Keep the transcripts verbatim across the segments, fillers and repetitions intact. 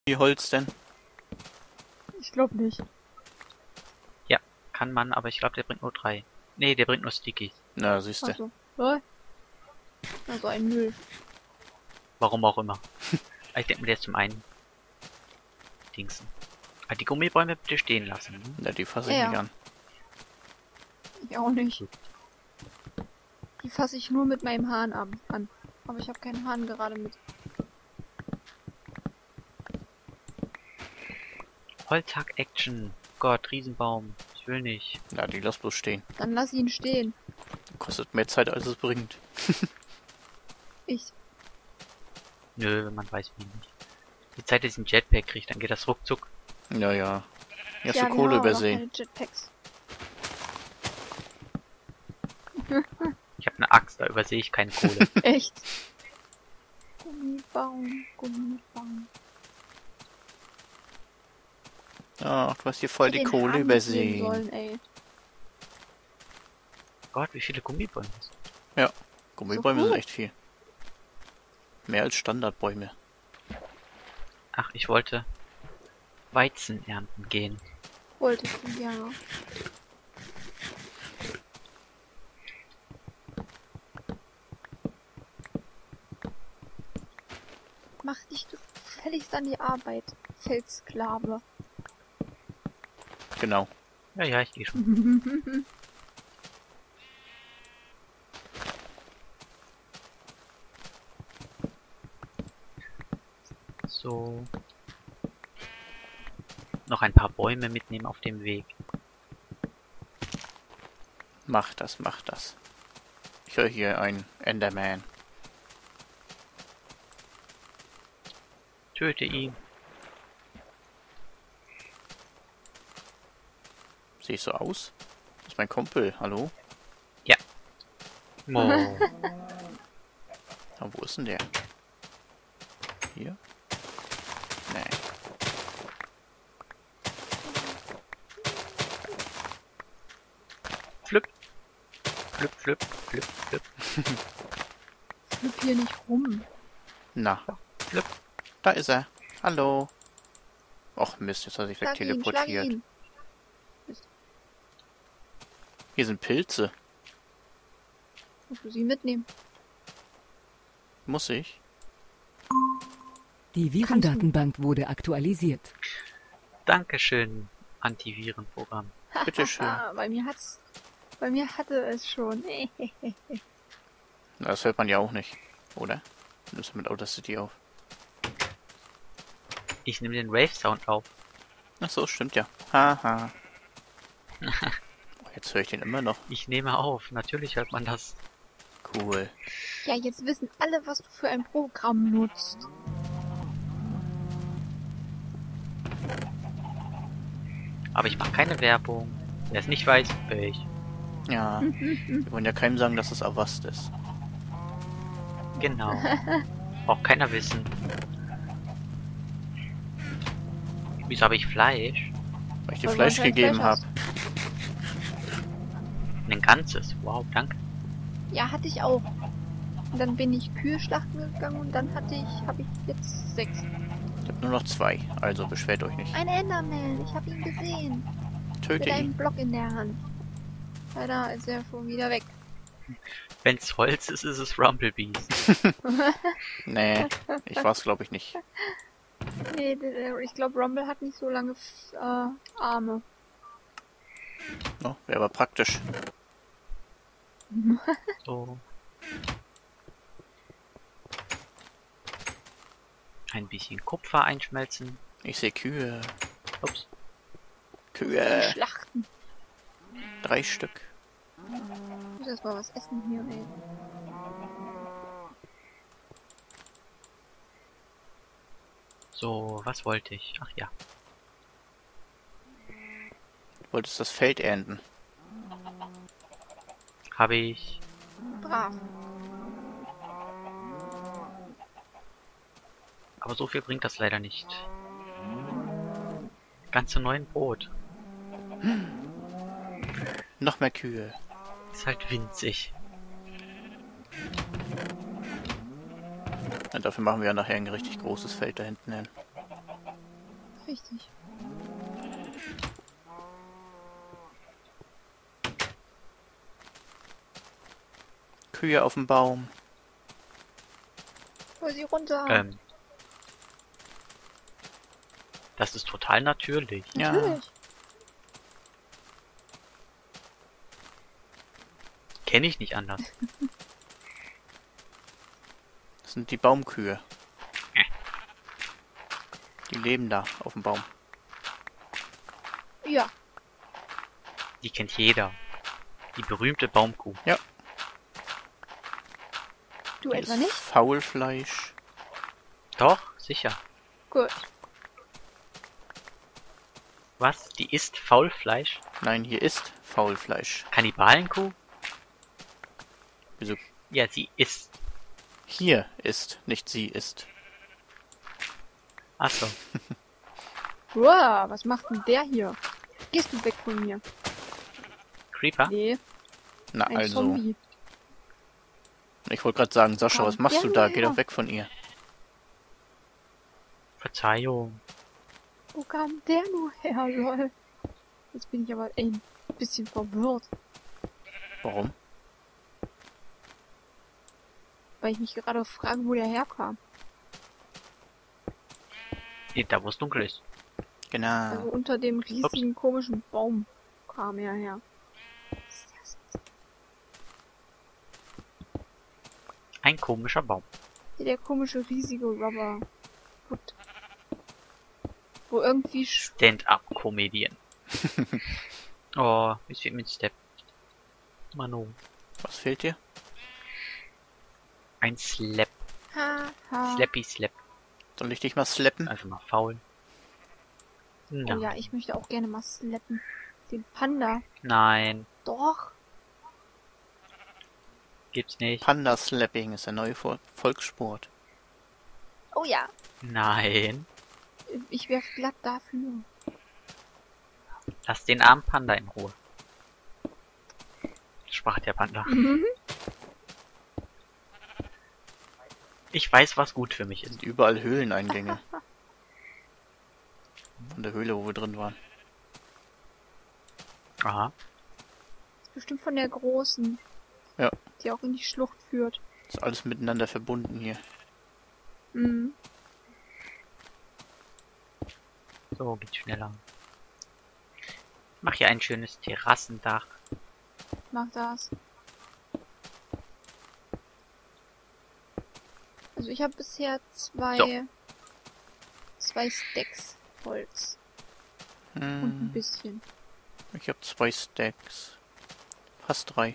Wie Holz denn? Ich glaube nicht. Ja, kann man, aber ich glaube, der bringt nur drei. Nee, der bringt nur Stickies. Na, siehst du. Also, ja. Also ein Müll. Warum auch immer. Ich denke mir, der ist zum einen Dingsen. Aber die Gummibäume bitte stehen lassen. Ne? Na, die fasse ich Ja. nicht an. Ich auch nicht. Die fasse ich nur mit meinem Hahn ab, an. Aber ich habe keinen Hahn gerade mit. Holzhack-Action. Gott, Riesenbaum. Ich will nicht. Na, die lass bloß stehen. Dann lass ihn stehen. Kostet mehr Zeit, als es bringt. Ich. Nö, wenn man weiß wie nicht. Die Zeit, dass ich einen Jetpack kriege, dann geht das ruckzuck. Ja, ja. Hier hast Ja, du wir Kohle haben aber noch übersehen. keine Jetpacks. Ich habe eine Axt, da übersehe ich keine Kohle. Echt? Gummibaum, Gummibaum. Ach, du hast hier voll die Den Kohle Hahn mitnehmen übersehen. Sollen, ey. Gott, wie viele Gummibäume hast du? Gummibäume So sind cool. echt viel. Mehr als Standardbäume. Ach, ich wollte Weizen ernten gehen. Wolltest du, ja. Mach dich gefälligst an die Arbeit, Feldsklave. Genau. Ja, ja, ich gehe schon. So. Noch ein paar Bäume mitnehmen auf dem Weg. Mach das, mach das. Ich höre hier einen Enderman. Töte ihn. Sehe ich so aus? Das ist mein Kumpel, hallo? Mo. Ah, wo ist denn der? Hier? Nee. Flip. Flip, flip, flip, flip. Flip hier nicht rum. Na, Flip. da ist er. Hallo. Och Mist, jetzt hat er sich Schlag ihn, schlag wegteleportiert. ihn. Hier sind Pilze. Musst du sie mitnehmen? Muss ich? Die Virendatenbank wurde aktualisiert. Dankeschön, Antivirenprogramm. Bitteschön. Ah, bei mir hat's... Bei mir hatte es schon. Na, das hört man ja auch nicht, oder? Du nimmst mit Audacity auf. Ich nehme den Wave-Sound auf. Ach so, stimmt ja. Haha. Oh, jetzt höre ich den immer noch. Ich nehme auf. Natürlich hört man das. Cool. Ja, jetzt wissen alle, was du für ein Programm nutzt. Aber ich mache keine Werbung. Wer es nicht weiß, Pech. Ja. Wir wollen ja keinem sagen, dass es Avast ist. Genau. Braucht keiner wissen. Wieso habe ich Fleisch? Weil ich dir Weil du Fleisch anscheinend gegeben Fleisch habe. Ein ganzes. Wow, danke. Ja, hatte ich auch. Und dann bin ich Kühe schlachten gegangen und dann hatte ich, habe ich jetzt sechs. Ich habe nur noch zwei, also beschwert euch nicht. Ein Enderman, ich habe ihn gesehen. Töte Mit einem ihn. Block in der Hand. Leider ist er schon wieder weg. Wenn's Holz ist, ist es Rumblebees. Nee, ich war's glaube ich nicht. Nee, der- ich glaube, Rumble hat nicht so lange F- äh, Arme. No, wäre aber praktisch. So. Ein bisschen Kupfer einschmelzen. Ich sehe Kühe. Ups. Kühe. Schlachten. Drei Stück. Ich muss erst mal was essen hier, ey. So, was wollte ich? Ach ja. Du wolltest das Feld ernten. Habe ich. Brav. Aber so viel bringt das leider nicht. Ganze neun Brot. Noch mehr Kühe. Ist halt winzig. Ja, dafür machen wir ja nachher ein richtig großes Feld da hinten hin. Richtig. Kühe auf dem Baum. Hol sie runter. Ähm. Das ist total natürlich. Ja. Natürlich. Kenne ich nicht anders. Das sind die Baumkühe. Die leben da auf dem Baum. Ja. Die kennt jeder. Die berühmte Baumkuh. Du Die etwa ist nicht? Faulfleisch. Doch, sicher. Gut. Was? Die isst Faulfleisch? Nein, hier ist Faulfleisch. Kannibalenkuh? Wieso? Ja, sie isst. Hier ist, nicht sie ist. Achso. Wow, was macht denn der hier? Gehst du weg von mir? Creeper? Nee, Na ein also. Zombie. Ich wollte gerade sagen, Sascha, Komm, was machst der du da? nur Geh her. doch weg von ihr. Verzeihung. Wo kam der nur her, lol? Jetzt bin ich aber ein bisschen verwirrt, Warum? weil ich mich gerade frage, wo der herkam. Nee, da wo es dunkel ist. Genau. Also unter dem riesigen komischen Baum kam er her. Was ist das jetzt? Ein komischer Baum. Hier der komische riesige Rubber. Gut. Wo irgendwie sch- Stand-up-Comedian. Oh, wie fehlt mir ein Step. Mano. Was fehlt dir? Ein Slap. ha, ha. Slappy Slap. Soll ich dich mal slappen? Also mal faul. Oh Nein. ja, ich möchte auch gerne mal slappen. Den Panda. Nein, Doch. gibt's nicht. Panda Slapping ist der neue Vol Volkssport. Oh ja. Nein. Ich wäre glatt dafür. Lass den armen Panda in Ruhe. Sprach der Panda. Mhm. Ich weiß, was gut für mich ist. Sind überall Höhleneingänge. Von der Höhle, wo wir drin waren. Aha. Bestimmt von der großen. Ja. Die auch in die Schlucht führt. Ist alles miteinander verbunden hier. Mhm. So geht's schneller. Mach hier ein schönes Terrassendach. Mach das. Also ich habe bisher zwei So. zwei Stacks Holz und ein Hm, bisschen. ich habe zwei Stacks. Fast drei.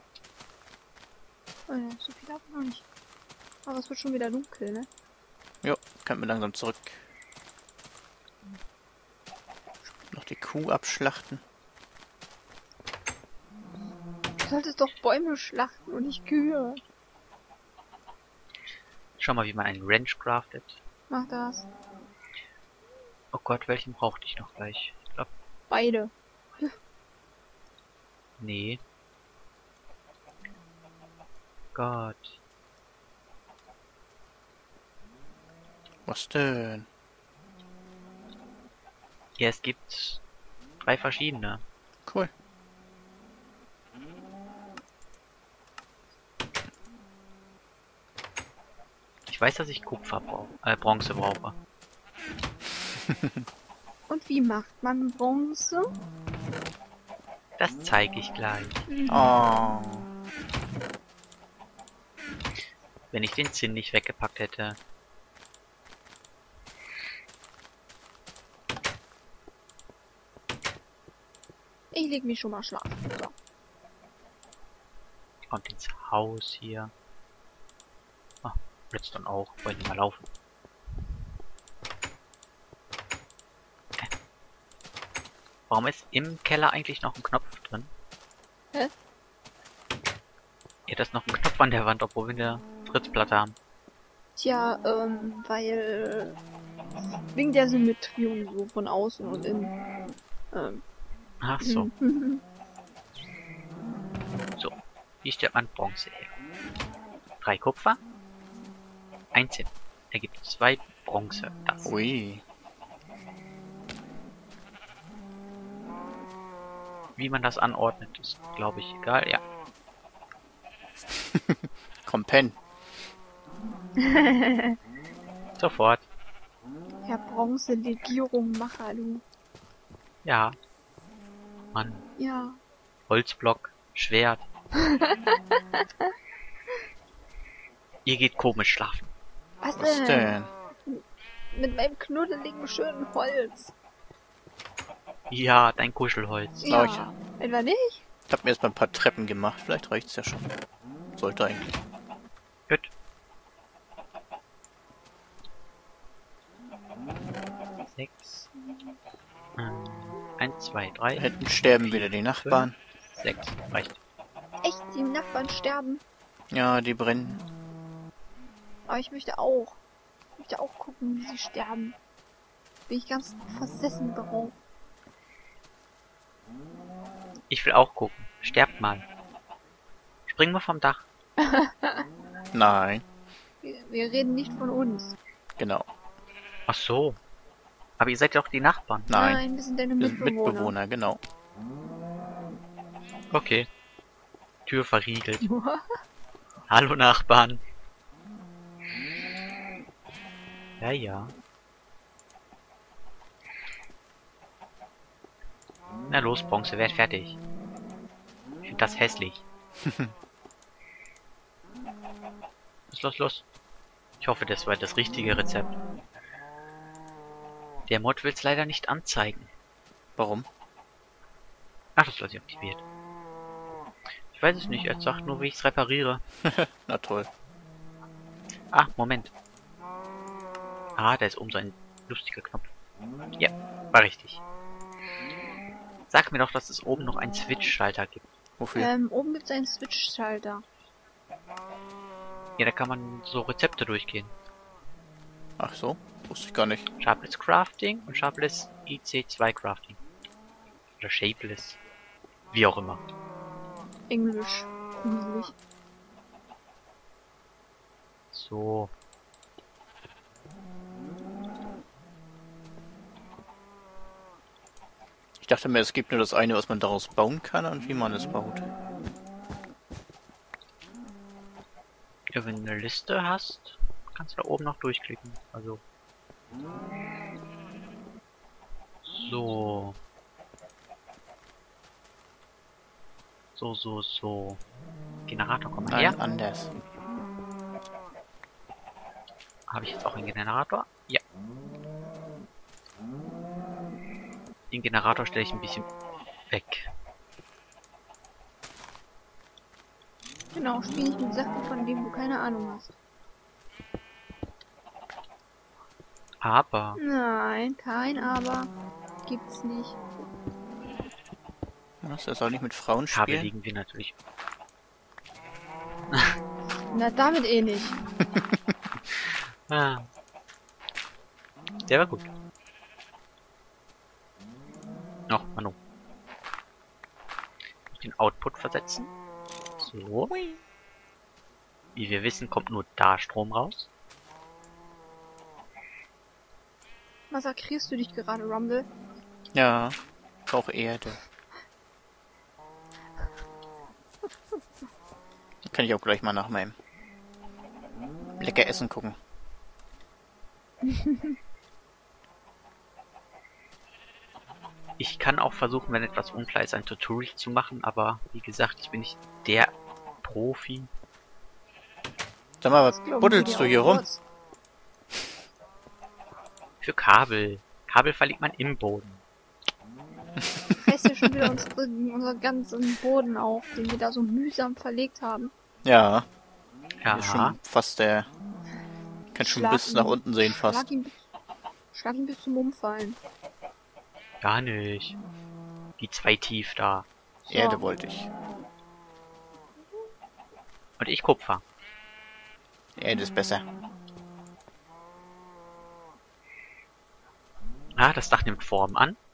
Oh ja, so viel habe ich noch nicht. Aber es wird schon wieder dunkel, ne? Jo, können wir langsam zurück. Noch die Kuh abschlachten. Du solltest doch Bäume schlachten und nicht Kühe. Schau mal, wie man einen Wrench craftet. Mach das. Oh Gott, welchen brauchte ich noch gleich? Ich glaub, Beide. nee. Gott. Was denn? Ja, es gibt drei verschiedene. Cool. Ich weiß, dass ich Kupfer brauche, äh, Bronze brauche. Und wie macht man Bronze? Das zeige ich gleich. Oh. Wenn ich den Zinn nicht weggepackt hätte. Ich leg mich schon mal schlafen. So. Kommt ins Haus hier. Ah, Redstone auch. Wollen die mal laufen. Äh. Warum ist im Keller eigentlich noch ein Knopf drin? Hä? Ja, da ist noch ein Knopf an der Wand, obwohl wir eine Fritzplatte haben. Tja, ähm, weil wegen der Symmetrie und so von außen und innen. Ähm, Ach so. mhm. So. Wie stellt man Bronze her? Drei Kupfer. Ein Zinn. Ergibt zwei Bronze. Das. Ui. Wie man das anordnet, ist, glaube ich, egal. Ja. Komm, pen. Sofort. Herr Bronze-Legierung Macher, du. Ja. Mann. Ja. Holzblock. Schwert. Ihr geht komisch schlafen. Was, Was denn? denn? Mit meinem knuddeligen, schönen Holz. Ja, dein Kuschelholz. Ja, Ja. Etwa nicht? Ich hab mir jetzt mal ein paar Treppen gemacht. Vielleicht reicht's ja schon. Sollte eigentlich. Gut. Sechs. Ähm, eins, zwei, drei. Da hinten sterben wieder die Nachbarn. Sechs. Reicht. Echt, die Nachbarn sterben. Ja, die brennen. Aber ich möchte auch. Ich möchte auch gucken, wie sie sterben. Bin ich ganz versessen darauf. Ich will auch gucken. Sterbt mal. Springen wir vom Dach. Nein. Wir, wir reden nicht von uns. Genau. Ach so. Aber ihr seid doch die Nachbarn. Nein. wir sind deine Wir sind Mitbewohner. Mitbewohner, genau. Okay. Tür verriegelt. Hallo Nachbarn. Ja, ja. Na los, Bronze, werd fertig. Ich find das hässlich. Los, los, los. Ich hoffe, das war das richtige Rezept. Der Mod will es leider nicht anzeigen. Warum? Ach, das lasse ich aktiviert. Ich weiß es nicht, er sagt nur, wie ich es repariere. Na toll. Ah, Moment. Ah, da ist oben so ein lustiger Knopf. Ja, war richtig. Sag mir doch, dass es oben noch einen Switch-Schalter gibt. Wofür? Ähm, oben gibt es einen Switch-Schalter. Ja, da kann man so Rezepte durchgehen. Ach so? Wusste ich gar nicht. Sharpless Crafting und Sharpless I C zwei Crafting. Oder Shapeless. Wie auch immer. Englisch. Gruselig. So. Ich dachte mir, es gibt nur das eine, was man daraus bauen kann und wie man es baut. Ja, wenn du eine Liste hast, kannst du da oben noch durchklicken. Also. So. So, so, so. Generator, komm mal her. Nein, anders. Habe ich jetzt auch einen Generator? Ja. Den Generator stelle ich ein bisschen weg. Genau, spiel nicht mit Sachen, von denen du keine Ahnung hast. Aber Nein, kein Aber. Gibt's nicht. Was, er soll nicht mit Frauen Kabel spielen? liegen wir natürlich. Na, damit eh nicht. Ah. Der war gut. Noch, Manu. Den Output versetzen. So. Wie wir wissen, kommt nur da Strom raus. Massakrierst du dich gerade, Rumble? Ja, ich brauche Erde. Kann ich auch gleich mal nach meinem lecker Essen gucken. Ich kann auch versuchen, wenn etwas unklar ist, ein Tutorial zu machen, aber wie gesagt, ich bin nicht der Profi. Sag mal, was Das glauben buddelst wir du dir hier auch rum? kurz. Für Kabel. Kabel verlegt man im Boden. Reißt ja schon wieder unsere, unseren ganzen Boden auf, den wir da so mühsam verlegt haben. Ja, Ja. ist schon fast der... Kann schon Schlag bis ihn- nach unten sehen fast. Schlag ihn bis, schlag ihn bis zum Umfallen. Gar nicht. Die zwei tief da. So. Erde wollte ich. Und ich Kupfer. Erde ist besser. Ah, das Dach nimmt Form an.